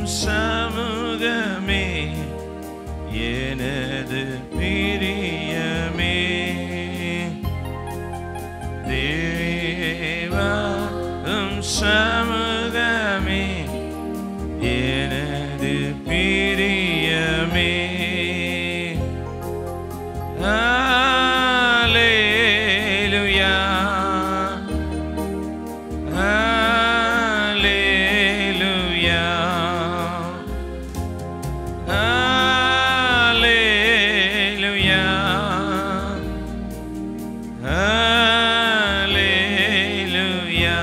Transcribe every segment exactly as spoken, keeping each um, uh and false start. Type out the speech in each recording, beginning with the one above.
சமூகமே எனது பிரியமே தேவா உம் சமூகமே எனது பிரியமே ஹல்லேலூயா ஹல்லேலூயா ஹல்லேலூயா ஹல்லேலூயா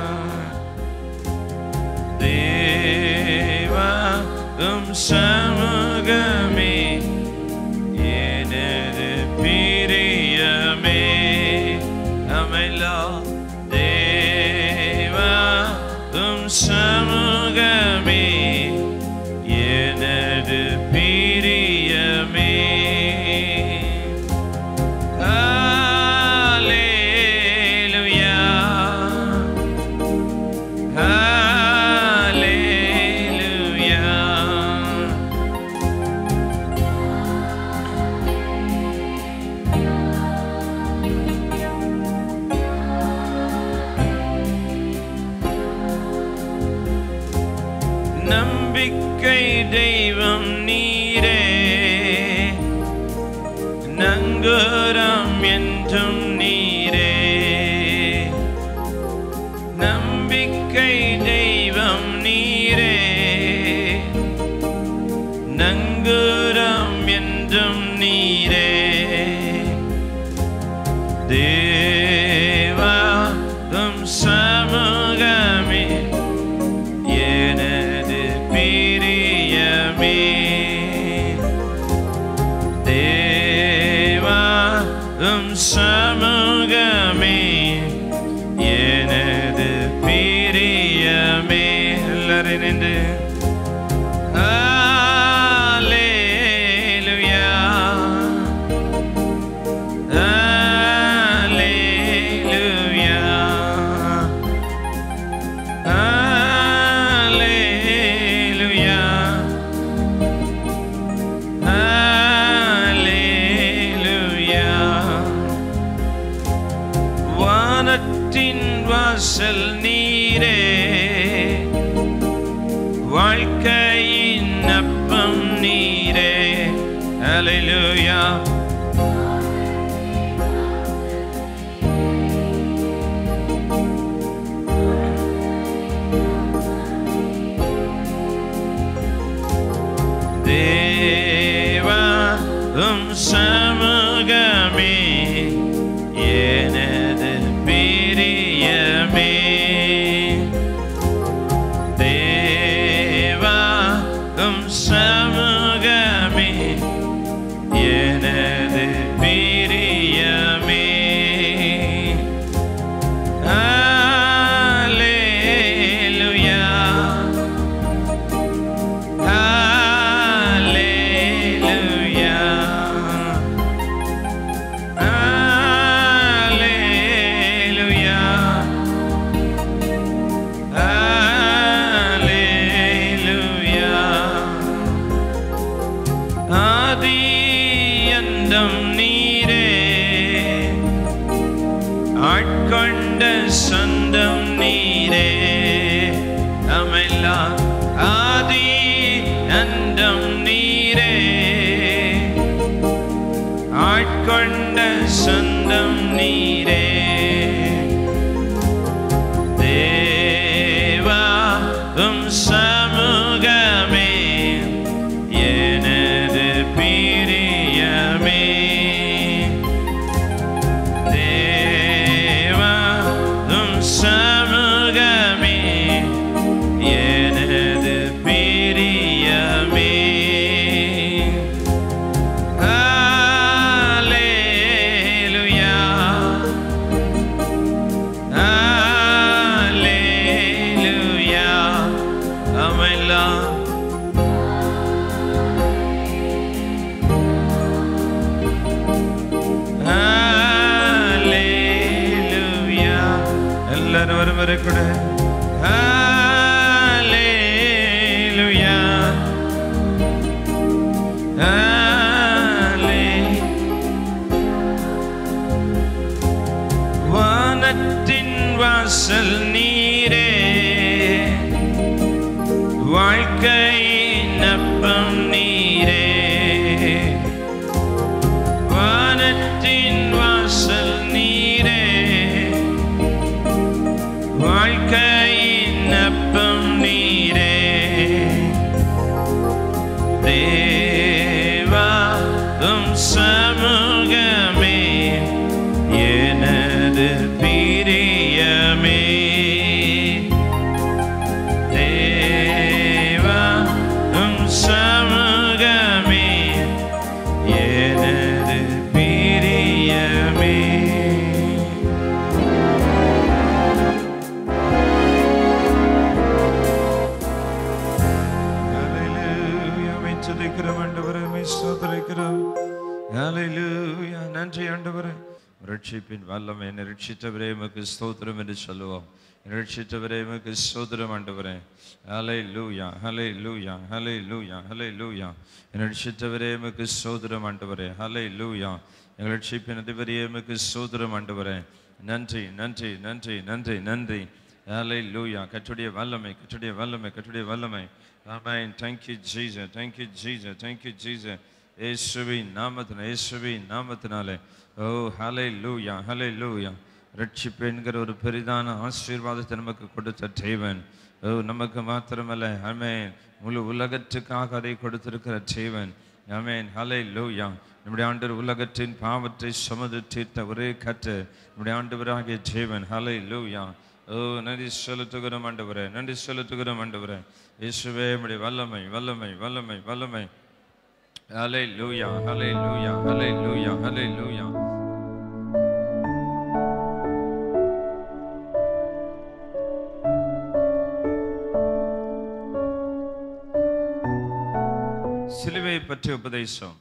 தேவா உம் சமூகமே எனது பிரியமே அமலா தேவா உம் சமூகமே எனது பிரியமே ஹல்லேலூயா ஹல்லேலூயா நம்பிக்கை தெய்வம் நீரே நங்கூரம் என்றும் நீரே நம்பிக்கை தெய்வம் நீரே நங்கூரம் என்றும் நீரே தேவா உம் சமூகமே எனது பிரியமே தேவா உம் சமூகமே எனது பிரியமே எல்லாரும் நின்று ஹல்லேலூயா ஹல்லேலூயா ஹல்லேலூயா ஹல்லேலூயா வானத்தின் வாசல் நீரே வாழ்க்கையின் அப்பம் நீரே ஹல்லேலூயா தேவா உம் சமூகமே எனது பிரியமே தேவா உம் சமூகமே எனது பிரியமே ஹல்லேலூயா ஹல்லேலூயா ஹல்லேலூயா ஹல்லேலூயா ஆதி அந்தம் நீரே ஆட்கொண்ட சொந்தம் நீரே அமெல்லா ஆதி அந்தம் நீரே ஆட்கொண்ட சொந்தம் நீரே தேவா உம் சமூகமே எனது பிரியமே தேவா உம் சமூகமே எனது பிரியமே ஹல்லேலூயா ஹல்லேலூயா அமெல்லா ஹல்லேலூயா எல்லாரும் ஒரு முறை கூட ஹல்லேலூயா வாழ்க்கையின் அப்பம் நீரே, வானத்தின் வாசல் நீரே, வாழ்க்கையின் அப்பம் நீரே, தேவா உம் சமூகமே எனது பிரியமே, தேவா உம் சமூகமே எனது பிரியமே. ஹல்லேலூயா, நன்றி ஆண்டவரே. ரட்சிப்பின் வல்லமை என்னை ரட்சித்தவரே உமக்கு ஸ்தோத்திரம் என்று சொல்லுவோம். ரட்சித்தவரே உமக்கு ஸ்தோத்திரம் ஆண்டவரே. ஹல்லேலூயா, ஹல்லேலூயா, ஹல்லேலூயா, ஹல்லேலூயா. என்னை ரட்சித்தவரே உமக்கு ஸ்தோத்திரம் ஆண்டவரே. ஹல்லேலூயா. எங்கள் ரட்சிப்பின் அதிபதியே உமக்கு ஸ்தோத்திரம் ஆண்டவரே. நன்றி, நன்றி, நன்றி, நன்றி, நன்றி. ஹல்லேலூயா. கர்த்தருடைய வல்லமை, கர்த்தருடைய வல்லமை, கர்த்தருடைய வல்லமை. ஆமென். Thank you Jesus, thank you Jesus, thank you Jesus. இயேசுவின் நாமத்தினாலே, இயேசுவின் நாமத்தினாலே. ஓ ஹல்லேலூயா, ஹல்லேலூயா. ரட்சிப்பு என்கிற ஒரு பெரிதான ஆசீர்வாதத்தை நமக்கு கொடுத்த தேவன். ஓ நமக்கு மாத்திரமல்ல, ஆமென், முழு உலகத்துக்காக அதை கொடுத்திருக்கிற தேவன். ஆமென், ஹல்லேலூயா. நம்முடைய ஆண்டவர் உலகத்தின் பாவத்தை சுமந்து தீர்த்த ஒரே கர்த்தர் நம்முடைய ஆண்டவராகிய தேவன். ஹல்லேலூயா. ஓ நன்றி செலுத்துகிறோம் ஆண்டவரே, நன்றி செலுத்துகிறோம் ஆண்டவரே. இயேசுவே உம்முடைய வல்லமை, வல்லமை, வல்லமை, வல்லமை. ஹல்லேலூயா, ஹல்லேலூயா, ஹல்லேலூயா, ஹல்லேலூயா. சிலுவை பற்றிய உபதேசம்,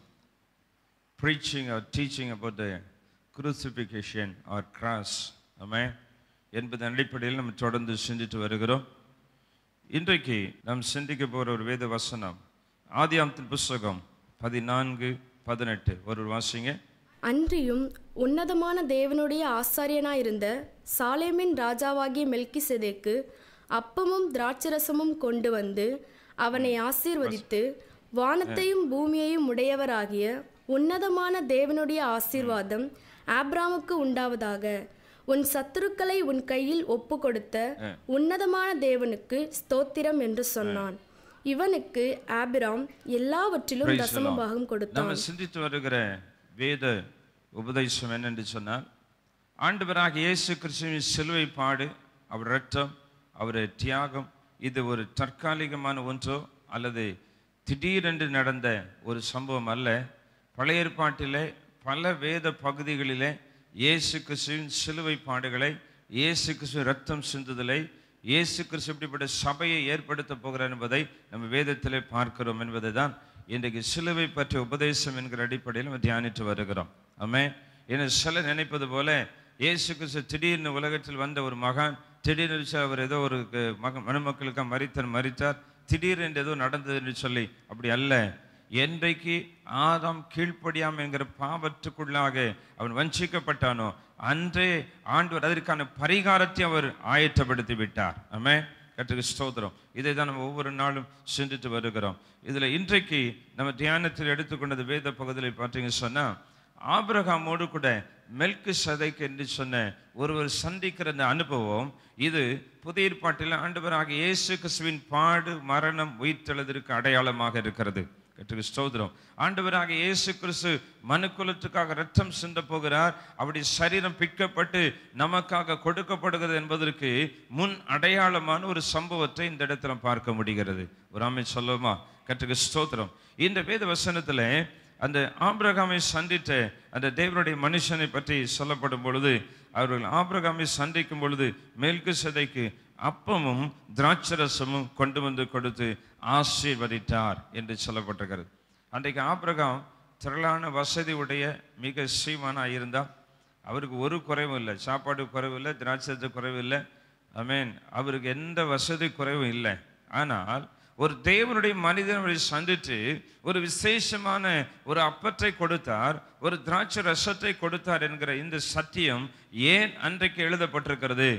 preaching or teaching about the crucifixion or cross, ஆமென், என்பதன் அடிப்படையில் நம்ம தொடர்ந்து சிந்தித்து வருகிறோம். இன்றைக்கு நாம் சிந்திக்க போகிற ஒரு வேத வசனம் ஆதியாகமத்தின் புஸ்தகம் பதினான்கு பதினெட்டு. ஒரு வாசிங்க. அன்றியும் உன்னதமான தேவனுடைய ஆசாரியனாயிருந்த சாலேமின் ராஜாவாகிய மெல்கிசேதேக்கு அப்பமும் திராட்சரசமும் கொண்டு வந்து அவனை ஆசீர்வதித்து, வானத்தையும் பூமியையும் உடையவராகிய உன்னதமான தேவனுடைய ஆசீர்வாதம் ஆபிரகாமுக்கு உண்டாவதாக, உன் சத்துருக்களை உன் கையில் ஒப்பு கொடுத்த உன்னதமான தேவனுக்கு ஸ்தோத்திரம் என்று சொன்னான். இவனுக்கு ஆபிராம் எல்லாவற்றிலும் தசம பாகம் கொடுத்தான். நம்ம சிந்தித்து வருகிற வேத உபதேசம் என்னென்று சொன்னால், ஆண்டவராகிய இயேசு கிறிஸ்துவின் சிலுவை பாடு, அவர் இரத்தம், அவருடைய தியாகம், இது ஒரு தற்காலிகமான ஒன்றோ அல்லது திடீரென்று நடந்த ஒரு சம்பவம் அல்ல. பழைய ஏற்பாட்டிலே பல வேத பகுதிகளிலே இயேசு கிறிஸ்துவின் சிலுவை பாடுகளை, இயேசு கிறிஸ்துவின் இரத்தம் சிந்துதலை, இயேசு கிறிஸ்து இப்படிப்பட்ட சபையை ஏற்படுத்த போகிறார் என்பதை நம்ம வேதத்திலே பார்க்கிறோம் என்பதை தான் இன்றைக்கு சிலுவை பற்றிய உபதேசம் என்கிற அடிப்படையில் நம்ம தியானித்து வருகிறோம். ஆமென். ஏன்னா சிலர் நினைப்பது போல இயேசு கிறிஸ்து திடீர்னு உலகத்தில் வந்த ஒரு மகான், திடீர்னு அவர் ஏதோ ஒரு மக மனுமக்களுக்காக மரித்தார் மரித்தார் திடீரென்று ஏதோ நடந்தது என்று சொல்லி, அப்படி அல்ல. என்றைக்கு ஆதாம் கீழ்ப்படியாம் என்கிற பாவத்துக்குள்ளாக அவன் வஞ்சிக்கப்பட்டானோ அன்றே ஆண்டவர் அதற்கான பரிகாரத்தை அவர் ஆயத்தப்படுத்தி விட்டார். ஆமென். கர்த்தருக்கு ஸ்தோத்திரம். இதை தான் நம்ம ஒவ்வொரு நாளும் சிந்தித்து வருகிறோம். இதில் இன்றைக்கு நம்ம தியானத்தில் எடுத்துக்கொண்டது வேத பகுதியில் பார்த்தீங்கன்னு சொன்னால், ஆபிரகாமோடு கூட மெல்கிசேதேக்கு என்று சொன்ன ஒருவர் சந்திக்கிற அந்த அனுபவம், இது புதிய ஏற்பாட்டில் ஆண்டவராகிய இயேசு கிறிஸ்துவின் பாடு, மரணம், உயிர்த்தெழுதலுக்கு அடையாளமாக இருக்கிறது. கர்த்தருக்கு ஸ்தோத்திரம். ஆண்டவராகிய இயேசு கிறிஸ்து மனுக்குலத்துக்காக இரத்தம் சிந்த போகிறார். அப்படி சரீரம் பிற்கப்பட்டு நமக்காக கொடுக்கப்படுகிறது என்பதற்கு முன் அடையாளமான ஒரு சம்பவத்தை இந்த இடத்துல பார்க்க முடிகிறது. ஒரு ஆமென் சொல்லுமா? கர்த்தருக்கு ஸ்தோத்திரம். இந்த வேத வசனத்தில் அந்த ஆபிரகாமை சந்தித்த அந்த தேவனுடைய மனுஷனை பற்றி சொல்லப்படும் பொழுது, அவர்கள் ஆபிரகாமை சந்திக்கும் பொழுது மெல்கிசேதேக்கு அப்பமும் திராட்சரசமும் கொண்டு வந்து கொடுத்து ஆசீர்வதித்தார் என்று சொல்லப்பட்டிருக்கிறது. அன்றைக்கு ஆபிரகாம் திரளான வசதி உடைய மிக சீமானாக இருந்தால் அவருக்கு ஒரு குறைவும் இல்லை, சாப்பாடு குறைவு இல்லை, திராட்சரச குறைவு இல்லை. ஆமென். அவருக்கு எந்த வசதி குறைவும் இல்லை. ஆனால் ஒரு தேவனுடைய மனிதனை சந்தித்து ஒரு விசேஷமான ஒரு அப்பத்தை கொடுத்தார், ஒரு திராட்சை ரசத்தை கொடுத்தார் என்கிற இந்த சத்தியம் ஏன் அன்றைக்கு எழுதப்பட்டிருக்கிறது?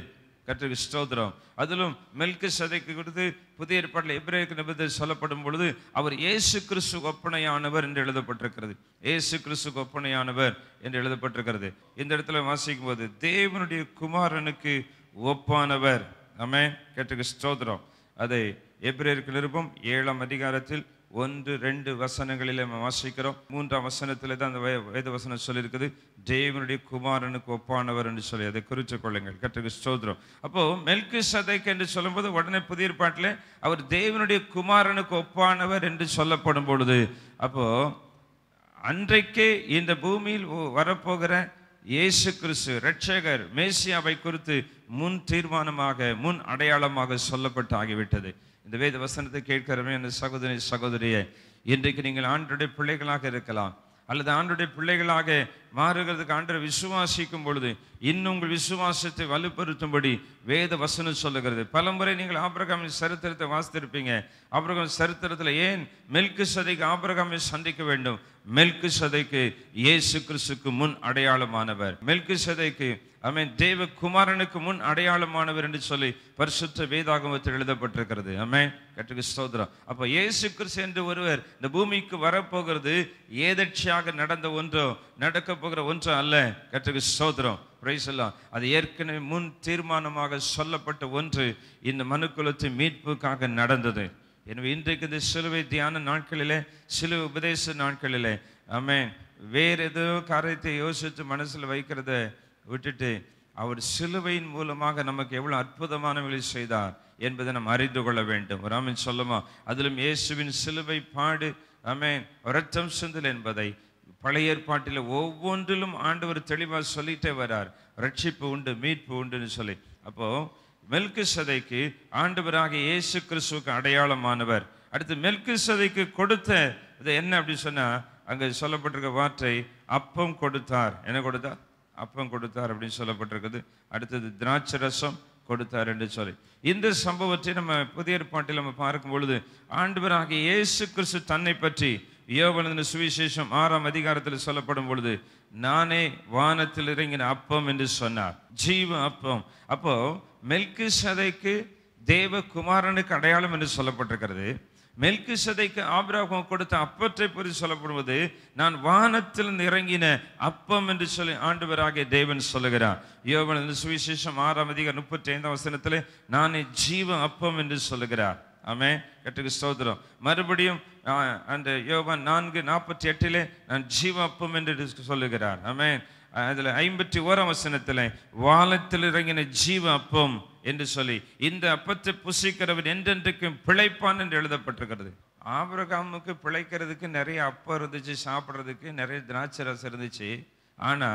கர்த்தருக்கு ஸ்தோத்திரம். அதிலும் மெல்கிசேதேக்கு குறித்து புதிய ஏற்பாட்டில் எபிரேய நிபந்தனை சொல்லப்படும் பொழுது அவர் இயேசு கிறிஸ்து ஒப்பனையானவர் என்று எழுதப்பட்டிருக்கிறது. இயேசு கிறிஸ்து ஒப்பனையானவர் என்று எழுதப்பட்டிருக்கிறது. இந்த இடத்துல வாசிக்கும் போது தேவனுடைய குமாரனுக்கு ஒப்பானவர். ஆமென். கர்த்தருக்கு ஸ்தோத்திரம். அதை எபிரேயருக்கு நிருபம் ஏழாம் அதிகாரத்தில் ஒன்று ரெண்டு வசனங்களில் நம்ம வாசிக்கிறோம். மூன்றாம் வசனத்தில் தான் அந்த வேத வசனம் சொல்லியிருக்குது, தேவனுடைய குமாரனுக்கு ஒப்பானவர் என்று சொல்லி அதை குறித்து கொள்ளுங்கள். கர்த்தருக்கு ஸ்தோத்திரம். அப்போ மெல்கிசேதேக்கு என்று சொல்லும்போது உடனே புதிய ஏற்பாட்டில் அவர் தேவனுடைய குமாரனுக்கு ஒப்பானவர் என்று சொல்லப்படும் பொழுது, அப்போ அன்றைக்கே இந்த பூமியில் வரப்போகிற இயேசு கிறிஸ்து இரட்சகர் மேசியாவை குறித்து முன் தீர்மானமாக முன் அடையாளமாக சொல்லப்பட்டு ஆகிவிட்டது. இந்த வேத வசனத்தை கேட்கிறவே என் சகோதரி சகோதரியே, இன்றைக்கு நீங்கள் ஆண்டவருடைய பிள்ளைகளாக இருக்கலாம், அல்லது ஆண்டவருடைய பிள்ளைகளாக மாறுகிறதுக்கு ஆண்டவரை விசுவாசிக்கும் பொழுது இன்னும் உங்கள் விசுவாசத்தை வலுப்படுத்தும்படி வேத வசனம் சொல்லுகிறது. பலமுறை நீங்கள் ஆபிரகாமின் சரித்திரத்தை வாசித்திருப்பீங்க. ஆபிரகாம் சரித்திரத்தில் ஏன் மெல்கிசேதேக்கு ஆபிரகாமை சந்திக்க வேண்டும்? மெல்கிசேதேக்கு இயேசு கிறிஸ்துக்கு முன் அடையாளமானவர். மெல்கிசேதேக்கு ஆமென் தேவ குமாரனுக்கு முன் அடையாளமானவர் என்று சொல்லி பரிசுத்த வேதாகமத்தில் எழுதப்பட்டிருக்கிறது. ஆமென். கர்த்தருக்கு ஸ்தோத்திரம். அப்போ இயேசு கிறிஸ்து என்று ஒருவர் இந்த பூமிக்கு வரப்போகிறது ஏதேச்சையாக நடந்த ஒன்றோ நடக்க போகிற ஒன்றோ அல்ல. கர்த்தருக்கு ஸ்தோத்திரம். பிரைஸ் எல்லாம் அது ஏற்கனவே முன் தீர்மானமாக சொல்லப்பட்ட ஒன்று இந்த மனுக்குலத்தின் மீட்புக்காக நடந்தது. எனவே இன்றைக்கு இந்த சிலுவை தியான நாட்களிலே, சிலுவை உபதேச நாட்களிலே ஆமென் வேற ஏதோ காரியத்தை யோசித்து மனசில் வைக்கிறத விட்டுட்டு அவர் சிலுவையின் மூலமாக நமக்கு எவ்வளவு அற்புதமானவர்களை செய்தார் என்பதை நாம் அறிந்து கொள்ள வேண்டும். ஒரு ஆமென் சொல்லுமா? அதிலும் இயேசுவின் சிலுவை பாடு ஆமென் இரத்தம் சிந்தல் என்பதை பழைய ஏற்பாட்டில் ஒவ்வொன்றிலும் ஆண்டவர் தெளிவாக சொல்லிட்டே வரார். ரட்சிப்பு உண்டு, மீட்பு உண்டுன்னு சொல்லி. அப்போ மெல்கிசேதேக்கு ஆண்டவராக இயேசு கிறிஸ்துவுக்கு அடையாளமானவர். அடுத்து மெல்கிசேதேக்கு கொடுத்த இது என்ன அப்படின்னு சொன்னா, அங்க சொல்லப்பட்டிருக்க வார்த்தை அப்பம் கொடுத்தார். என்ன கொடுத்தார்? அப்பம் கொடுத்தார் அப்படின்னு சொல்லப்பட்டிருக்குது. அடுத்தது திராட்சை ரசம் கொடுத்தார் என்று சொல்லி இந்த சம்பவத்தை நம்ம புதிய ஏற்பாட்டில் நம்ம பார்க்கும் பொழுது ஆண்டவராக இயேசு கிறிஸ்து தன்னை பற்றி யோவான் சுவிசேஷம் ஆறாம் அதிகாரத்தில் சொல்லப்படும் பொழுது நானே வானத்தில் இறங்கின அப்பம் என்று சொன்னார், ஜீவ அப்பம். அப்போ மெல்கிசேதேக்கு தேவ குமாரனுக்கு அடையாளம் என்று சொல்லப்பட்டிருக்கிறது. மெல்கிசேதேக்கு ஆபிரகாம் கொடுத்த அப்பத்தை பற்றி சொல்லப்படுவது நான் வானத்தில் இறங்கின அப்பம் என்று சொல்லி ஆண்டவராகிய தேவன் சொல்லுகிறார். யோவான் சுவிசேஷம் ஆறாம் அதிகாரம் முப்பத்தி ஐந்தாம் வசனத்திலே நானே ஜீவ அப்பம் என்று சொல்லுகிறார். ஆமென். கர்த்தருக்கு ஸ்தோத்திரம். மறுபடியும் அந்த யோவான் நான்கு நாற்பத்தி எட்டிலே நான் ஜீவ அப்பம் என்று சொல்லுகிறார். ஆமென். அதுல ஐம்பத்தி ஓராம் வசனத்துல வானத்தில் இறங்கின ஜீவ அப்பம் என்று சொல்லி இந்த அப்பத்தை புசிக்கிறவன் என்றென்றைக்கும் பிழைப்பான் என்று எழுதப்பட்டிருக்கிறது. ஆபிரகாமுக்கு பிழைக்கிறதுக்கு நிறைய அப்பம் இருந்துச்சு, சாப்பிட்றதுக்கு நிறைய திராட்சை ரசம் இருந்துச்சு. ஆனா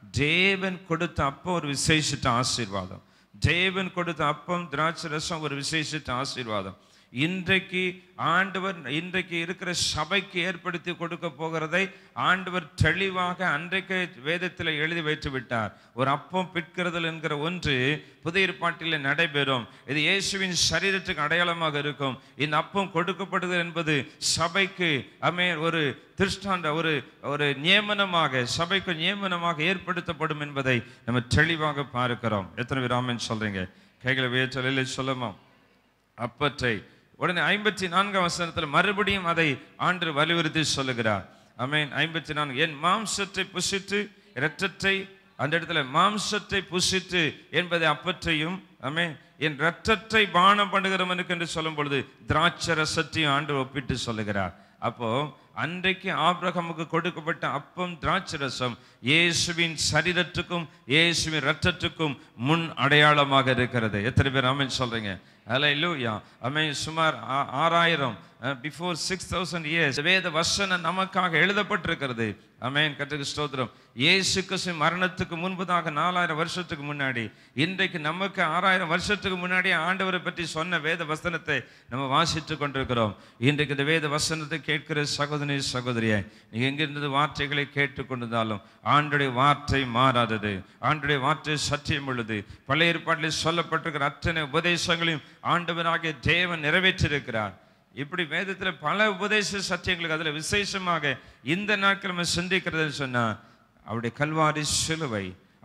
தேவன் கொடுத்த அப்பம் ஒரு விசேஷித்த ஆசீர்வாதம். தேவன் கொடுத்த அப்பம் திராட்சை ரசம் ஒரு விசேஷித்த ஆசீர்வாதம். இன்றைக்கு ஆண்டவர் இன்றைக்கு இருக்கிற சபைக்கு ஏற்படுத்தி கொடுக்க போகிறதை ஆண்டவர் தெளிவாக அன்றைக்கு வேதத்தில் எழுதி வைத்து விட்டார். ஒரு அப்பம் பிற்கிறதல் என்கிற ஒன்று புதிய ஏற்பாட்டில் நடைபெறும். இது இயேசுவின் சரீரத்துக்கு அடையாளமாக இருக்கும். இந்த அப்பம் கொடுக்கப்படுதல் என்பது சபைக்கு அமே ஒரு திருஷ்டாந்த ஒரு ஒரு நியமனமாக சபைக்கு நியமனமாக ஏற்படுத்தப்படும் என்பதை நம்ம தெளிவாக பார்க்கிறோம். எத்தனை பேர் ஆமென் சொல்றீங்க? கைகளை உயர்த்தலிலே சொல்லுமா? அப்பத்தை உடனே ஐம்பத்தி நான்காம் வசனத்தில் மறுபடியும் அதை ஆண்டு வலியுறுத்தி சொல்லுகிறார். ஆமென். ஐம்பத்தி நான்கு என் மாம்சத்தை புசித்து இரத்தத்தை அந்த இடத்துல மாம்சத்தை புசித்து என்பதை அப்பற்றையும் ஆமென் என் இரத்தத்தை பானம் பண்ணுகிறவனுக்கு என்று சொல்லும் பொழுது திராட்சை ரசத்தையும் ஆண்டு ஒப்பிட்டு சொல்லுகிறார். அப்போ அன்றைக்கு ஆபிரகாமுக்கு கொடுக்கப்பட்ட அப்பம் திராட்சை ரசம் இயேசுவின் சரீரத்துக்கும் இயேசுவின் இரத்தத்துக்கும் முன் அடையாளமாக இருக்கிறது. எத்தனை பேர் ஆமென் சொல்றீங்க? ஹல்லேலூயா. ஆமென். சுமார் ஆறாயிரம் பிஃபோர் சிக்ஸ் தௌசண்ட் இயர்ஸ் வேத வசனம் நமக்காக எழுதப்பட்டிருக்கிறது. ஆமென். கர்த்தருக்கு ஸ்தோத்திரம். இயேசு கிறிஸ்து மரணத்துக்கு முன்பதாக நாலாயிரம் வருஷத்துக்கு முன்னாடி இன்றைக்கு நமக்கு ஆறாயிரம் வருஷத்துக்கு முன்னாடி ஆண்டவரை பற்றி சொன்ன வேத வசனத்தை நம்ம வாசித்து கொண்டிருக்கிறோம். இன்றைக்கு இந்த வேத வசனத்தை கேட்கிற சகோதரி சகோதரியை நீங்க எங்கிருந்தது வார்த்தைகளை கேட்டுக்கொண்டிருந்தாலும் ஆண்டுடைய வார்த்தை மாறாதது, ஆண்டுடைய வார்த்தை சத்தியம் உள்ளது. பழைய ஏற்பாட்டில் சொல்லப்பட்டிருக்கிற அத்தனை உபதேசங்களையும் ஆண்டவராகிய தேவன் நிறைவேற்றியிருக்கிறார். இப்படி வேதத்தில் பல உபதேச சத்தியங்களுக்கு அதில் விசேஷமாக இந்த நாட்கள் நம்ம சிந்திக்கிறதுன்னு சொன்னா அவருடைய கல்வாரி சிலுவை,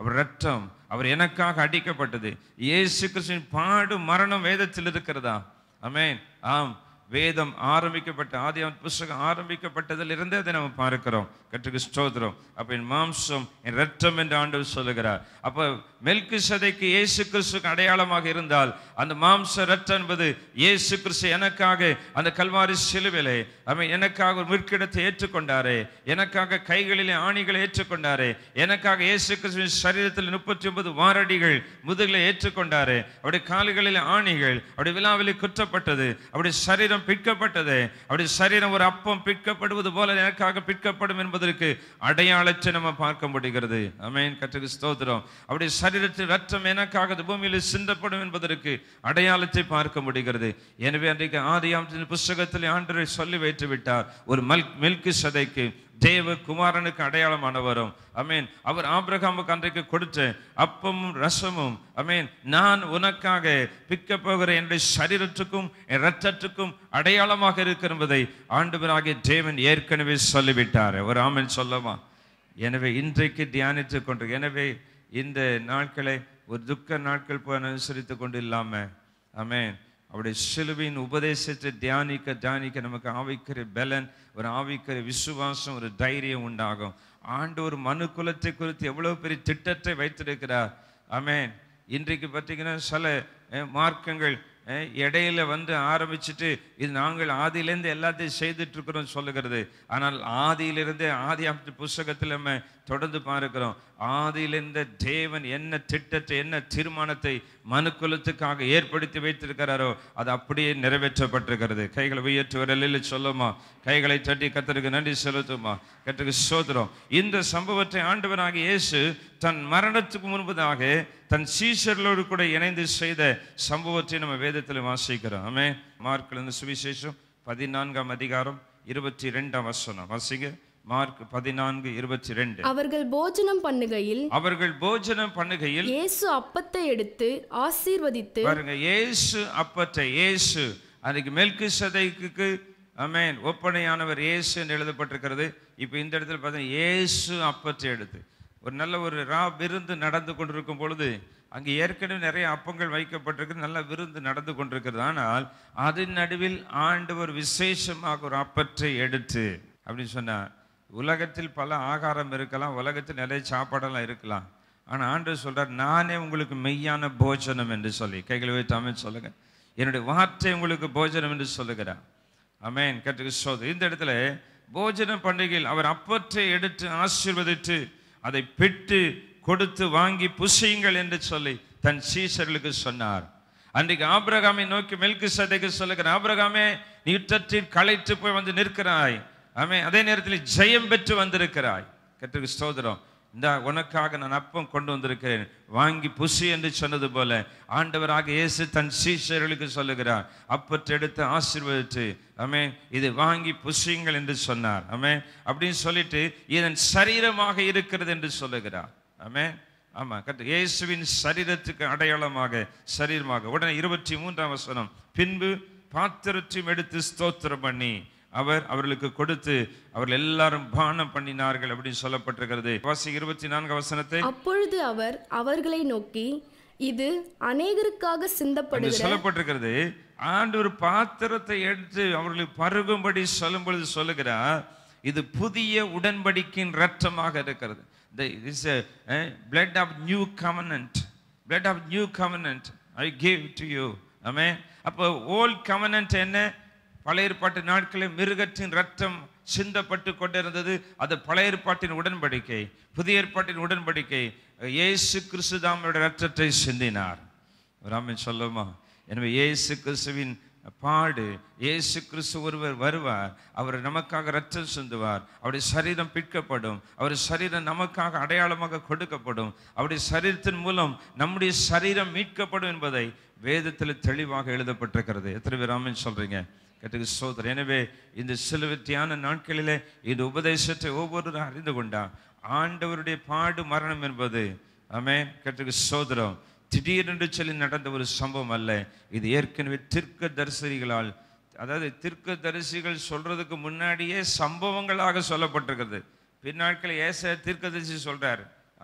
அவர் ரத்தம், அவர் எனக்காக அடிக்கப்பட்டது. இயேசு கிறிஸ்துவின் பாடு மரணம் வேதத்தில் இருக்கிறதா? ஆமென். ஆம், வேதம் ஆரம்பிக்கப்பட்ட ஆதியாகம புத்தகம் ஆரம்பிக்கப்பட்டதில் இருந்தே அதை நம்ம பார்க்கிறோம். கர்த்தருக்கு ஸ்தோத்திரம். அப்ப என் மாம்சம் என் இரத்தம் என்று ஆண்டவர் சொல்லுகிறார். அப்ப மெல்கிசேதேக்கு இயேசு கிறிஸ்துக்கு அடையாளமாக இருந்தால் அந்த மாம்ச இரத்தம் என்பது இயேசு கிறிஸ்து எனக்காக அந்த கல்வாரி சிலுவிலே அவன் எனக்காக ஒரு முற்கிடத்தை ஏற்றுக்கொண்டாரே, எனக்காக கைகளிலே ஆணிகளை ஏற்றுக்கொண்டாரே, எனக்காக இயேசு கிறிஸ்துவின் சரீரத்தில் முப்பத்தி ஒன்பது வாரடிகள் முதுகிலே ஏற்றுக்கொண்டாரே, அவருடைய கால்களில் ஆணிகள், அவருடைய விழாவிலே குற்றப்பட்டது, அவருடைய சரீரம் பிற்கப்பட்டது, அவருடைய சரீரம் ஒரு அப்பம் பிற்கப்படுவது போல எனக்காக பிற்கப்படும் என்பதற்கு அடையாளத்தை நம்ம பார்க்க முடிகிறது. ஆமென். கர்த்தருக்கு ஸ்தோத்திரம். அவருடைய சரீரத்தில் ரத்தம் எனக்காக பூமியில் சிந்தப்படும் என்பதற்கு அடையாளத்தை பார்க்க முடிகிறது. எனவே அன்றைக்கு ஆதியாகமத்தின் புத்தகத்தில் ஆண்டவர் சொல்லி வைத்து விட்டார், ஒரு மல் மெல்கிசேதேக்கு தேவ குமாரனுக்கு அடையாளமானவரும். ஆமென். அவர் ஆபிரகாமுக்கு அன்றைக்கு கொடுத்த அப்பமும் ரசமும், ஆமென், நான் உனக்காக பிக்க போகிற என்னுடைய சரீரத்துக்கும் என் இரத்தத்துக்கும் அடையாளமாக இருக்கிற என்பதை ஆண்டவராகிய தேவன் ஏற்கனவே சொல்லிவிட்டார். ஒரு ஆமென் சொல்லமா? எனவே இன்றைக்கு தியானித்து கொண்டு, எனவே இந்த நாட்களை ஒரு துக்க நாட்கள் போல அனுசரித்து கொண்டு இல்லாம, ஆமென், அவருடைய சிலுவையின் உபதேசத்தை தியானிக்க தியானிக்க நமக்கு ஆவிக்கிற பலன், ஒரு ஆவிக்கிற விசுவாசம், ஒரு தைரியம் உண்டாகும். ஆண்டவர் மனு குலத்தை குறித்து எவ்வளவு பெரிய திட்டத்தை வைத்திருக்கிறார். ஆமென். இன்றைக்கு பார்த்தீங்கன்னா சில மார்க்கங்கள் இடையில வந்து ஆரம்பிச்சுட்டு இது நாங்கள் ஆதியிலேருந்து எல்லாத்தையும் செய்துட்டு இருக்கிறோம் சொல்லுகிறது. ஆனால் ஆதியிலிருந்தே ஆதியாகம புஸ்தகத்தில் நம்ம தொடர்ந்து பார்க்கிறோம். ஆதியிலிருந்த தேவன் என்ன திட்டத்தை, என்ன தீர்மானத்தை மனுக்குலத்துக்காக ஏற்படுத்தி வைத்திருக்கிறாரோ அது அப்படியே நிறைவேற்றப்பட்டிருக்கிறது. கைகளை உயர்த்தி வரலில் சொல்லுமா, கைகளை தட்டி கர்த்தருக்கு நன்றி செலுத்துமா, கர்த்தருக்கு ஸ்தோத்திரம். இந்த சம்பவத்தை ஆண்டவராகிய இயேசு தன் மரணத்துக்கு முன்பதாக தன் சீஷர்களோடு கூட இணைந்து செய்த சம்பவத்தை நம்ம வேதத்தில் வாசிக்கிறோம். ஆமே. மார்க்கிலிருந்து சுவிசேஷம் பதினான்காம் அதிகாரம் இருபத்தி இரண்டாம் வசனம் வாசிங்க. மார்க் பதினான்கு இருபத்தி ரெண்டு. அவர்கள் போஜனம் பண்ணுகையில் அவர்கள் போஜனம் பண்ணுகையில் இயேசு அப்பத்தை எடுத்து ஆசீர்வதித்து, பாருங்க, இயேசு அப்பத்தை, இயேசு அன்றைக்கு மெல்கிசேதேக்குக்கு, ஆமென், ஒப்பனையானவர் இயேசு என்று எழுதப்பட்டிருக்கிறது. இப்போ இந்த இடத்துல பார்த்தீங்கன்னா இயேசு அப்பத்தை எடுத்து, ஒரு நல்ல ஒரு ரா விருந்து நடந்து கொண்டிருக்கும் பொழுது அங்கே ஏற்கனவே நிறைய அப்பங்கள் வைக்கப்பட்டிருக்கு, நல்ல விருந்து நடந்து கொண்டிருக்கிறது. ஆனால் அதன் நடுவில் ஆண்டவர் விசேஷமாக ஒரு அப்பத்தை எடுத்து, அப்படின்னு சொன்னார். உலகத்தில் பல ஆகாரம் இருக்கலாம், உலகத்தில் நிறைய சாப்பாடெல்லாம் இருக்கலாம், ஆனால் ஆண்டவர் சொல்றார், நானே உங்களுக்கு மெய்யான போஜனம் என்று சொல்லி, கைகளை வைத்து ஆமென் சொல்லுங்க. என்னுடைய வார்த்தை உங்களுக்கு போஜனம் என்று சொல்லுகிறார். ஆமென். கர்த்தருக்கு ஸ்தோத்திரம். இந்த இடத்துல போஜனம் பண்டிகையில் அவர் அப்பத்தை எடுத்து ஆசீர்வதித்து அதை பெற்று கொடுத்து வாங்கி புசியுங்கள் என்று சொல்லி தன் சீஷர்களுக்கு சொன்னார். அன்றைக்கு ஆபிரகாமை நோக்கி மெல்கிசேதேக்கு சொல்லுகிறார், ஆபிரகாமே, நீ யுத்தத்தில் களைத்து போய் வந்து நிற்கிறாய், ஆமென், அதே நேரத்தில் ஜெயம் பெற்று வந்திருக்கிறாய். கர்த்தருக்கு ஸ்தோத்திரம். இந்த உனக்காக நான் அப்பம் கொண்டு வந்திருக்கிறேன், வாங்கி புசி என்று சொன்னது போல ஆண்டவராக இயேசு தன் சீஷர்களுக்கு சொல்லுகிறார், அப்பத்தை எடுத்து ஆசீர்வதித்து, ஆமென், இது வாங்கி புசியுங்கள் என்று சொன்னார். ஆமென். அப்படின்னு சொல்லிட்டு இதன் சரீரமாக இருக்கிறது என்று சொல்லுகிறார். ஆமென். ஆமா, கர்த்தர் இயேசுவின் சரீரத்துக்கு அடையாளமாக சரீரமாக. உடனே இருபத்தி மூன்றாம் வசனம், பின்பு பாத்திரத்தையும் எடுத்து ஸ்தோத்திரம் பண்ணி அவர் அவர்களுக்கு கொடுத்து அவர்கள் எல்லாரும் பானம் பண்ணினார்கள் அப்படின்னு சொல்லப்பட்டிருக்கிறது. வாசி இருபத்தி நான்கு வசனத்தை. அப்பொழுது அவர் அவர்களை நோக்கி, இது அநேகருக்காக சிந்தப்படுகிற, சொல்லப்பட்டிருக்கிறது, ஆண்டவர் பாத்திரத்தை எடுத்து அவர்களுக்கு பருகும்படி சொல்லும் பொழுது சொல்லுகிறார், இது புதிய உடன்படிக்கையின் இரத்தமாக இருக்கிறது. This is a blood of new covenant, blood of new covenant I give to you. ஆமென். அப்போ old covenant என்ன? பழைய ஏற்பாட்டு நாட்களில் மிருகத்தின் ரத்தம் சிந்தப்பட்டு கொண்டிருந்தது, அது பழைய ஏற்பாட்டின் உடன்படிக்கை. புதிய ஏற்பாட்டின் உடன்படிக்கை இயேசு கிறிஸ்து தாமுடைய ரத்தத்தை சிந்தினார். ஆமென் சொல்லுமா? எனவே இயேசு கிறிஸ்துவின் பாடு, இயேசு கிறிஸ்து ஒருவர் வருவார், அவர் நமக்காக ரத்தம் சிந்துவார், அவருடைய சரீரம் பிற்கப்படும், அவருடைய சரீரம் நமக்காக அடையாளமாக கொடுக்கப்படும், அவருடைய சரீரத்தின் மூலம் நம்முடைய சரீரம் மீட்கப்படும் என்பதை வேதத்தில் தெளிவாக எழுதப்பட்டிருக்கிறது. எத்தனை பேர் ஆமென் சொல்றீங்க? கர்த்தருக்கு ஸ்தோத்திரம். எனவே இந்த சிலுவை தியான நாட்களிலே இந்த உபதேசத்தை ஒவ்வொருவரும் அறிந்து கொண்டார். ஆண்டவருடைய பாடு மரணம் என்பது, ஆமென், கர்த்தருக்கு ஸ்தோத்திரம், திடீரென்று சொல்லி நடந்த ஒரு சம்பவம் அல்ல. இது ஏற்கனவே தீர்க்க தரிசிகளால், அதாவது தீர்க்க தரிசிகள் சொல்றதுக்கு முன்னாடியே சம்பவங்களாக சொல்லப்பட்டிருக்கிறது. பின்னாட்கள் ஏசாயா தீர்க்க தரிசி சொல்றாரு, ஆமா,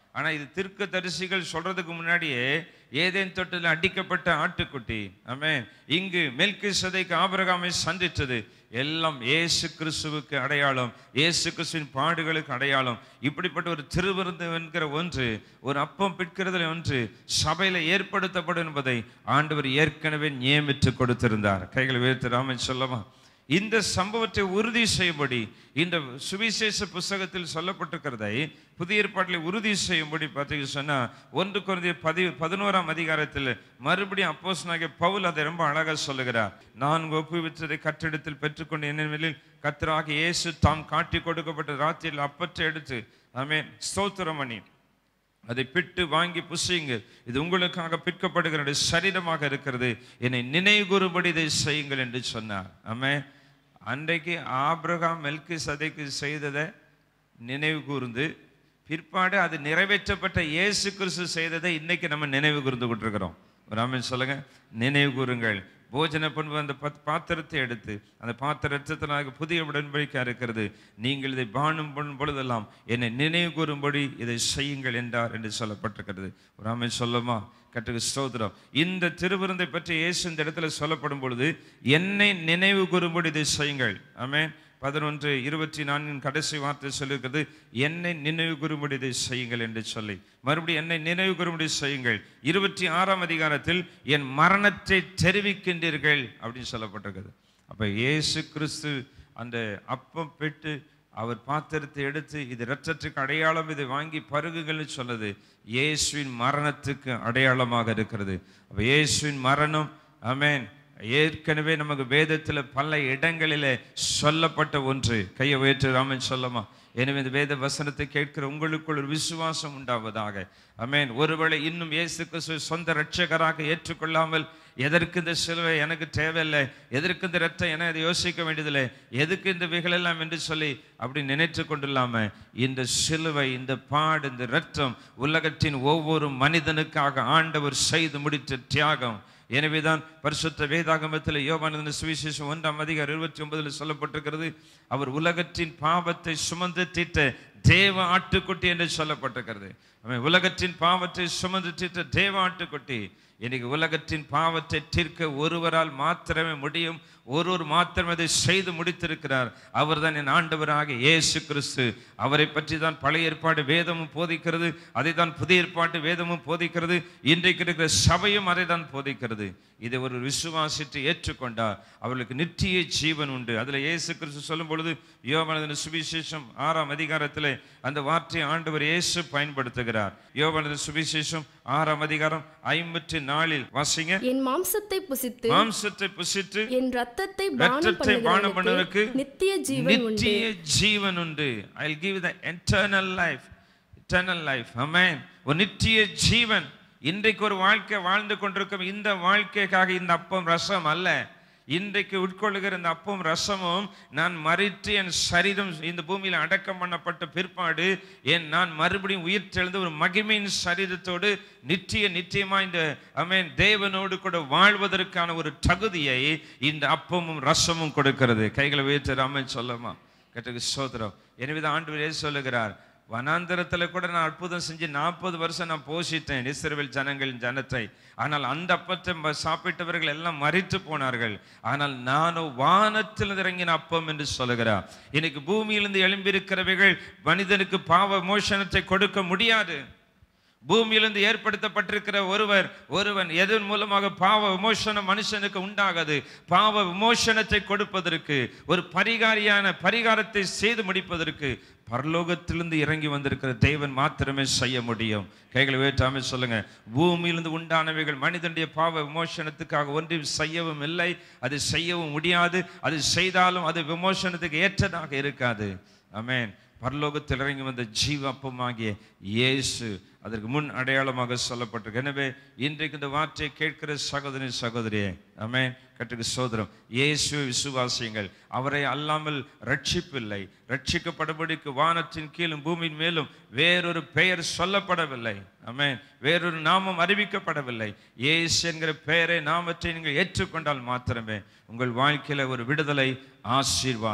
ஆனா இது தீர்க்கதரிசிகள் சொல்றதுக்கு முன்னாடியே ஏதேன் தோட்டத்தில் அடிக்கப்பட்ட ஆட்டுக்குட்டி. ஆமென். இங்கு மெல்கிசேதேக்கு ஆபிரகாமை சந்தித்தது எல்லாம் இயேசு கிறிஸ்துவுக்கு அடையாளம், இயேசு கிறிஸ்துவின் பாடுகளுக்கு அடையாளம். இப்படிப்பட்ட ஒரு திருவிருந்து என்கிற ஒன்று, ஒரு அப்பம் பிற்கிறதுல ஒன்று சபையில ஏற்படுத்தப்படும் என்பதை ஆண்டவர் ஏற்கனவே நியமித்து கொடுத்திருந்தார். கைகளை உயர்த்தி ராமன் சொல்லமா. இந்த சம்பவத்தை உறுதி செய்யும்படி இந்த சுவிசேஷ புஸ்தகத்தில் சொல்லப்பட்டிருக்கிறதை புதிய ஏற்பாட்டில் உறுதி செய்யும்படி பார்த்தீங்கன்னு சொன்னா ஒன்று கொரிந்தியர் பதி பதினோராம் அதிகாரத்தில் மறுபடியும் அப்போஸ்தலனாகிய பவுல் அதை ரொம்ப அழகா சொல்லுகிறார். நான் ஒப்புவித்ததை கற்றிடத்தில் பெற்றுக்கொண்டு என்னில் கர்த்தராகிய இயேசு தாம் காட்டி கொடுக்கப்பட்ட ராத்திரியில் அப்பத்தை எடுத்து ஆமென் ஸ்தோத்திரம் பண்ணி அதை பிட்டு வாங்கி புசியுங்க, இது உங்களுக்காக பிற்கப்படுகிற சரீரமாக இருக்கிறது, என்னை நினைவு கூறும்படி இதை செய்யுங்கள் என்று சொன்னார். ஆமென். அன்றைக்கு ஆபிரகாம் மெல்கிசேதேக்கு செய்ததை நினைவு கூர்ந்து பிற்பாடு அது நிறைவேற்றப்பட்ட இயேசு கிறிஸ்து செய்ததை இன்னைக்கு நம்ம நினைவு கூர்ந்து கொண்டிருக்கிறோம். ஒரு ஆமென் சொல்லுங்க. நினைவு கூறுங்கள். போஜன பண்பு அந்த பாத்திரத்தை எடுத்து அந்த பாத்திரத்தினாக புதிய உடன்படிக்கை இருக்கிறது, நீங்கள் இதை பானம் பண்ணும் பொழுதெல்லாம் என்னை நினைவு கூறும்படி இதை செய்யுங்கள் என்றார் என்று சொல்லப்பட்டிருக்கிறது. ஒரு ஆமென் சொல்லுமா. கர்த்தருக்கு ஸ்தோத்திரம். இந்த திருவிருந்தை பற்றி இயேசு இந்த இடத்துல சொல்லப்படும் பொழுது என்னை நினைவு கூறும்படி இதை செய்யுங்கள். ஆமென். பதினொன்று இருபத்தி நான்கின் கடைசி வார்த்தை சொல்லியிருக்கிறது, என்னை நினைவு கூறும்படி இதை செய்யுங்கள் என்று சொல்லி மறுபடியும் என்னை நினைவு கூறும்படி செய்யுங்கள். இருபத்தி ஆறாம் அதிகாரத்தில் என் மரணத்தை தெரிவிக்கின்றீர்கள் அப்படின்னு சொல்லப்பட்டிருக்கிறது. அப்ப இயேசு கிறிஸ்து அந்த அப்பம் பெற்று அவர் பாத்திரத்தை எடுத்து இது இரத்தத்துக்கு அடையாளம், இதை வாங்கி பருகுகள்னு சொன்னது இயேசுவின் மரணத்துக்கு அடையாளமாக இருக்கிறது. அப்ப இயேசுவின் மரணம் ஆமென் ஏற்கனவே நமக்கு வேதத்தில் பல இடங்களிலே சொல்லப்பட்ட ஒன்று. கையை உயர்த்தி ராமன் சொல்லமா. எனவே இந்த வேத வசனத்தை கேட்கிற உங்களுக்குள் ஒரு விசுவாசம் உண்டாவதாக. ஆமென். ஒருவேளை இன்னும் இயேசு கிறிஸ்துவை சொந்த இரட்சகராக ஏற்றுக்கொள்ளாமல் எதற்கு இந்த சிலுவை எனக்கு தேவையில்லை, எதற்கு இந்த ரத்தம் என இதை யோசிக்க வேண்டியதில்லை, எதுக்கு இந்த விகளெல்லாம் என்று சொல்லி அப்படி நினைத்து கொண்டில்லாம இந்த சிலுவை, இந்த பாடு, இந்த ரத்தம் உலகத்தின் ஒவ்வொரு மனிதனுக்காக ஆண்டவர் செய்து முடித்த தியாகம். எனவேதான் பரிசுத்த வேதாகமத்தில் யோவான் சுவிசேஷம் ஒன்றாம் அதிகாரம் இருபத்தி ஒன்பதுல சொல்லப்பட்டிருக்கிறது, அவர் உலகத்தின் பாவத்தை சுமந்து தீர்த்த தேவ ஆட்டுக்குட்டி என்று சொல்லப்பட்டிருக்கிறது. உலகத்தின் பாவத்தை சுமந்து தீர்த்த தேவ ஆட்டுக்குட்டி. இன்னைக்கு உலகத்தின் பாவத்தை தீர்க்க ஒருவரால் மாத்திரமே முடியும், ஒருவர் மாத்திரம் அதை செய்து முடித்திருக்கிறார். அவர் தான் என் ஆண்டவராக இயேசு கிறிஸ்து. அவரை பற்றி தான் பழைய ஏற்பாடு வேதமும் போதிக்கிறது, அதை தான் புதிய ஏற்பாட்டு வேதமும் போதிக்கிறது, இன்றைக்கு இருக்கிற சபையும் அதை தான் போதிக்கிறது. இதை ஒரு விசுவாசித்து ஏற்றுக்கொண்டார் அவர்களுக்கு நித்திய ஜீவன் உண்டு. அதில் இயேசு கிறிஸ்து சொல்லும் பொழுது யோவான் சுவிசேஷம் ஆறாம் அதிகாரத்தில் அந்த வார்த்தையை ஆண்டவர் இயேசு பயன்படுத்துகிறார். யோவான் சுவிசேஷம் ஆறாம் அதிகாரம் ஐம்பத்தி நாலில் வாசிங்க. என் மாம்சத்தை புசித்து மாம்சத்தை புசித்து என் ரத்தத்தை ரத்தத்தை பானம் பண்ணுவதற்கு நித்திய ஜீவன் உண்டு. நித்திய ஜீவன் உண்டு. I will give the eternal life. Eternal life. Amen. ஒரு நித்திய ஜீவன். இன்றைக்கு ஒரு வாழ்க்கை வாழ்ந்து கொண்டிருக்கும் இந்த வாழ்க்கைக்காக இந்த அப்பம் ரசம் அல்ல. இன்றைக்கு உட்கொள்ளுகிற இந்த அப்பம் ரசமும் நான் மரித்து என் சரீரம் இந்த பூமியில் அடக்கம் பண்ணப்பட்ட பிற்பாடு என் நான் மறுபடியும் உயிர் தெழுந்து ஒரு மகிமையின் சரீரத்தோடு நித்திய நித்தியமா இந்த ஆமென் தேவனோடு கூட வாழ்வதற்கான ஒரு தகுதியை இந்த அப்பமும் ரசமும் கொடுக்கிறது. கைகளை உயர்த்தி ஆமென் சொல்லமா. கர்த்தருக்கு ஸ்தோத்திரம். எனவேதான் ஆண்டவர் இயேசு சொல்லுகிறார், வனாந்தரத்துல கூட நான் அற்புதம் செஞ்சு நாற்பது வருஷம் நான் போஷித்தேன் இஸ்ரவேல் ஜனங்களின் ஜனத்தை. ஆனால் அந்த அப்பத்தை சாப்பிட்டவர்கள் எல்லாம் மரித்து போனார்கள். ஆனால் நானும் வானத்தில் இறங்கின அப்பம் என்று சொல்லுகிறார். இன்னைக்கு பூமியிலிருந்து எழும்பியிருக்கிறவைகள் மனிதனுக்கு பாவ மோசனத்தை கொடுக்க முடியாது. பூமியிலிருந்து ஏற்படுத்தப்பட்டிருக்கிற ஒருவர் ஒருவன் எதன் மூலமாக பாவ விமோசனம் மனுஷனுக்கு உண்டாகாது. பாவ விமோசனத்தை கொடுப்பதற்கு ஒரு பரிகாரியான பரிகாரத்தை செய்து முடிப்பதற்கு பரலோகத்திலிருந்து இறங்கி வந்திருக்கிற தேவன் மாத்திரமே செய்ய முடியும். கைகளை உயர்த்தாம சொல்லுங்க. பூமியிலிருந்து உண்டானவைகள் மனிதனுடைய பாவ விமோசனத்துக்காக ஒன்றையும் செய்யவும் இல்லை, அது செய்யவும் முடியாது. அது செய்தாலும் அது விமோசனத்துக்கு ஏற்றதாக இருக்காது. ஆமென். பரலோகத்தில் இறங்கி வந்த ஜீவ அப்பமாகிய இயேசு அதற்கு முன் அடையாளமாக சொல்லப்பட்டிருக்கு. எனவே இன்றைக்கு இந்த வார்த்தையை கேட்கிற சகோதரி சகோதரியே ஆமென். கர்த்தருக்கு ஸ்தோத்திரம். இயேசுவை விசுவாசியுங்கள். அவரை அல்லாமல் ரட்சிப்பில்லை. ரட்சிக்கப்படும்படிக்கு வானத்தின் கீழும் பூமியின் மேலும் வேறொரு பெயர் சொல்லப்படவில்லை. ஆமென். வேறொரு நாமம் அறிவிக்கப்படவில்லை. இயேசு என்கிற பெயரை நாமத்தை நீங்கள் ஏற்றுக்கொண்டால் மாத்திரமே உங்கள் வாழ்க்கையில ஒரு விடுதலை, ஆசீர்வாதம்.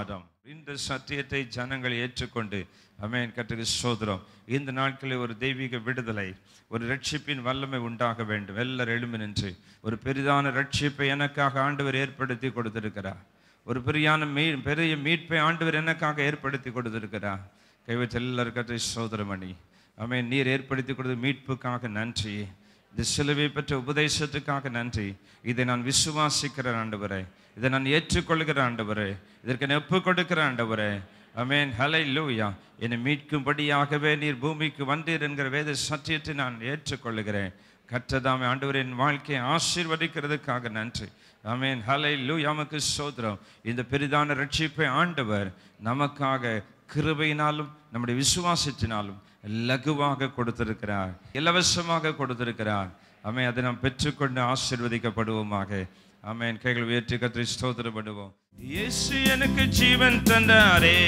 இந்த சத்தியத்தை ஜனங்கள் ஏற்றுக்கொண்டு ஆமென் கர்த்தருக்கு ஸ்தோத்திரம். இந்த நாட்களில் ஒரு தெய்வீக விடுதலை, ஒரு ரட்சிப்பின் வல்லமை உண்டாக வேண்டும். எல்லாரும் எழும்பி நின்று ஒரு பெரிதான ரட்சிப்பை எனக்காக ஆண்டவர் ஏற்படுத்தி கொடுத்திருக்கிறார். ஒரு பெரியான மீ பெரிய மீட்பை ஆண்டவர் எனக்காக ஏற்படுத்தி கொடுத்திருக்கிறார். கைவச்சு எல்லாரும் கர்த்தருக்கு ஸ்தோத்திரம் பண்ணி ஆமென். நீர் ஏற்படுத்தி கொடுத்த மீட்புக்காக நன்றி. இந்த சிலுவை பெற்ற உபதேசத்துக்காக நன்றி. இதை நான் விசுவாசிக்கிற ஆண்டவரே, இதை நான் ஏற்றுக்கொள்கிற ஆண்டவரே, இதற்கு நான் ஒப்பு கொடுக்கிற ஆண்டவரே. ஆமென். ஹல்லேலூயா. என்னை மீட்கும்படியாகவே நீர் பூமிக்கு வந்தீர் என்கிற வேத சத்தியத்தை நான் ஏற்றுக்கொள்கிறேன். கர்த்ததாமே ஆண்டவரே என் வாழ்க்கையை ஆசீர்வதிக்கிறதுக்காக நன்றி. ஆமென். ஹல்லேலூயா. நமக்கு ஸ்தோத்திரம். இந்த பெரிதான ரட்சிப்பை ஆண்டவர் நமக்காக கிருபையினாலும் நம்முடைய விசுவாசத்தினாலும் லகுவாக கொடுத்திருக்கிறார், இலவசமாக கொடுத்திருக்கிறார். ஆமென். அதை நாம் பெற்றுக்கொண்டு ஆசீர்வதிக்கப்படுவோமாக. ஆமென். கைகள் உயர்த்தி கர்த்தரை ஸ்தோத்திரப்படுவோம். இயேசு எனக்கு ஜீவன் தந்தாரே,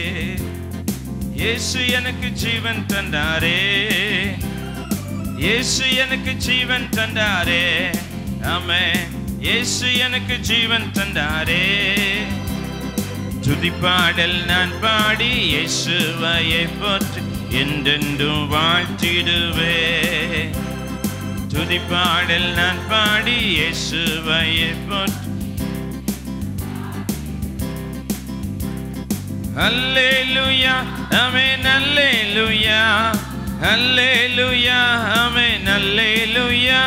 இயேசு எனக்கு ஜீவன் தந்தாரே, இயேசு எனக்கு ஜீவன் தந்தாரே. ஆமென். இயேசு எனக்கு ஜீவன் தந்தாரே. துதிப்பாடல் நான் பாடி இயேசுவையை போற்றி என்றென்றும் வாழ்த்திடுவே. துதிப்பாடல் நான் பாடி இயேசுவையை போற்றி. அல்லேலூயா ஆமென். அல்லேலூயா அல்லேலூயா ஆமென். அல்லேலூயா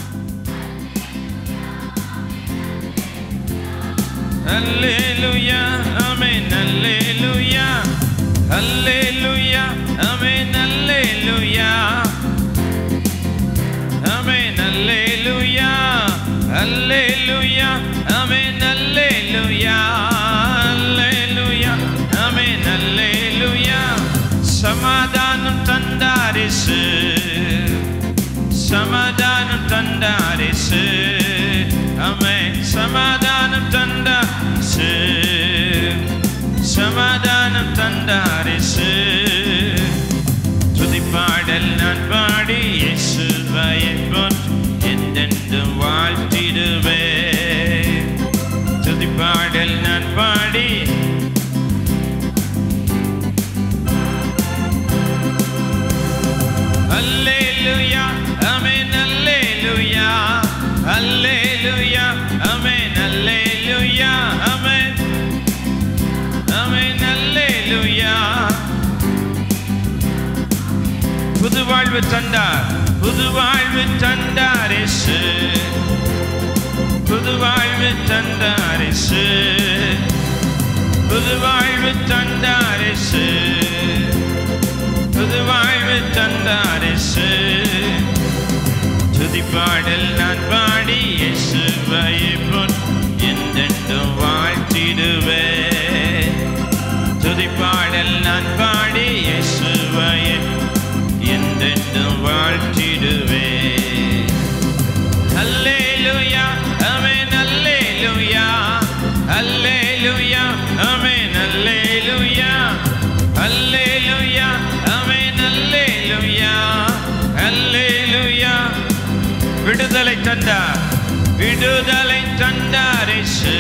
அல்லேலூயா ஆமென். அல்லேலூயா அல்லேலூயா ஆமென். அல்லேலூயா ஆமென். அல்லேலூயா அல்லேலூயா ஆமென். அல்லேலூயா அல்லேலூயா ஆமென். அல்லேலூயா. சமாதானம் தந்தாரிசு, சமாதானம் தந்தாரிசு. ஆமென். சமாதானம் தந்தாரிசு, சமாதானம் தந்தாரிசு. துதிப்பாடல் நான் பாடி இயேசுவையை போற்றி என்றென்றும் வாழ்த்திடுவே. துதிப்பாடல் நான் பாடி அல்லேலூயா ஆமென். அல்லேலூயா அல்லேலூயா ஆமென். அல்லேலூயா ஆமென் ஆமென். அல்லேலூயா. புது வாழ்வு தந்தார், புது வாழ்வு தந்தார் இயேசு, புது வாழ்வு தந்தார் இயேசு, புது வாழ்வு தந்தார் இயேசு, புது வாழ்வு தந்தார் இயேசு. துதிப்பாடல் நான் பாடி இயேசுவையை போற்றி என்றென்றும் வாழ்த்திடுவே. துதிப்பாடல் நான் பாடி இயேசுவையை என்றென்றும் வாழ்த்திடுவே. அல்லேலூயா ஆமென். அல்லேலூயா அல்லேலூயா ஆமென். அல்லேலூயா அல்லேலூயா ஆமென். அல்லேலூயா அல்லேலூயா. விடுதலை தந்தார், விடுதலை தந்தார் இயேசு,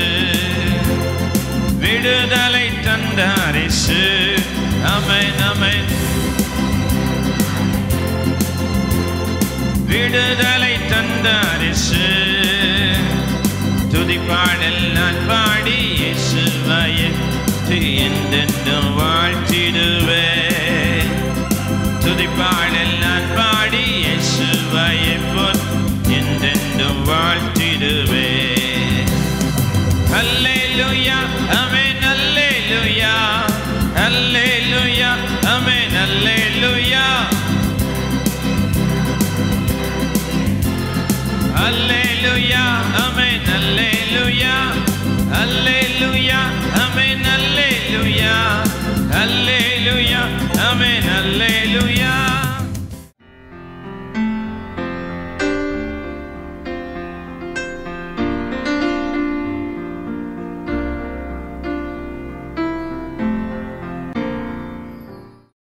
விடுதலை தந்தார் இயேசு. ஆமென் ஆமென். விடுதலை தந்தார் இயேசு. துதிப்பாடல் நான் பாடி இயேசுவையை என்றென்றும் வாழ்த்திடுவே. துதிப்பாடல் நான் பாடி இயேசுவையை போற்றி என்றென்றும் வாழ்த்திடுவே. அல்லேலூயா ஆமென். அல்லேலூயா அல்லேலூயா ஆமென். அல்லேலூயா அல்லேலூயா ஆமென். அல்லேலூயா அல்லேலூயா